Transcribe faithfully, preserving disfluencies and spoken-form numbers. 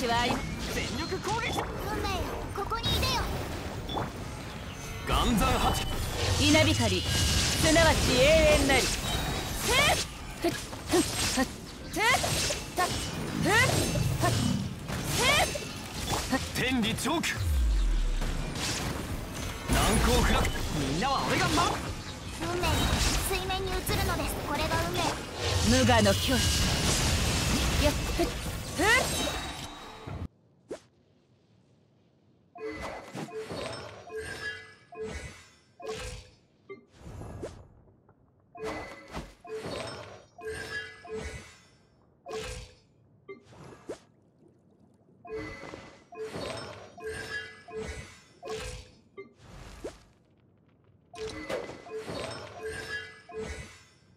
ちは全力攻撃。 運命よ、ここにいでよ。 岩山八稲光、すなわち永遠なり。へっふっふっふっふっふっふっ天理チョーク、難攻不落。みんなは俺が守る。 運命よ、水面に映るのです。これが運命。 無我の境地。やっふっふっ